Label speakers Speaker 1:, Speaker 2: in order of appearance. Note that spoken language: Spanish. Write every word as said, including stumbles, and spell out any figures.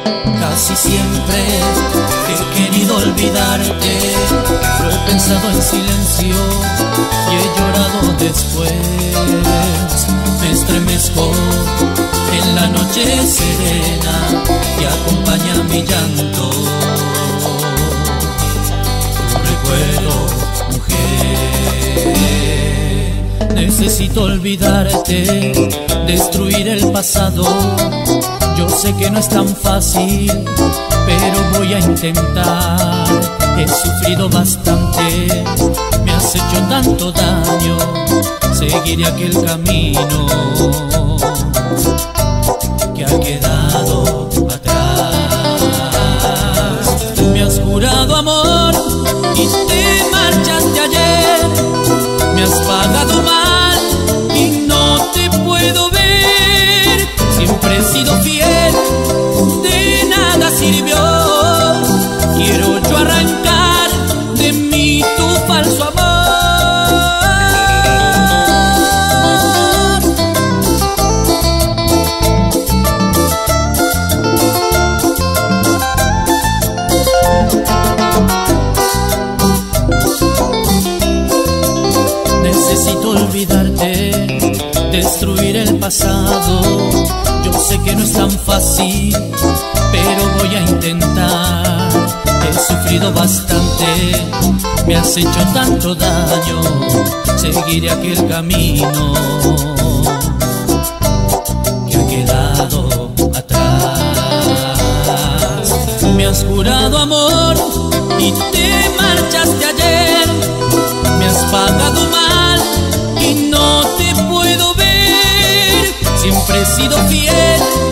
Speaker 1: Casi siempre he querido olvidarte, lo he pensado en silencio y he llorado después. Me estremezco en la noche serena que acompaña mi llanto. Tu recuerdo, mujer. Necesito olvidarte, destruir el pasado. Yo sé que no es tan fácil, pero voy a intentar. He sufrido bastante, me has hecho tanto daño. Seguiré aquel camino que ha quedado atrás. Me has jurado amor y te marchaste ayer. Me has pagado mal y no te puedo ver. Siempre he sido fiel, de nada sirvió. Quiero yo arrancar de mí tu falso amor. Necesito olvidarte, destruir el pasado. Yo sé que no es tan fácil, pero voy a intentar. He sufrido bastante, me has hecho tanto daño. Seguiré aquel camino que ha quedado atrás. Me has jurado amor y te marchaste ayer. Me has pagado mal y no te puedo ver. Siempre he sido fiel,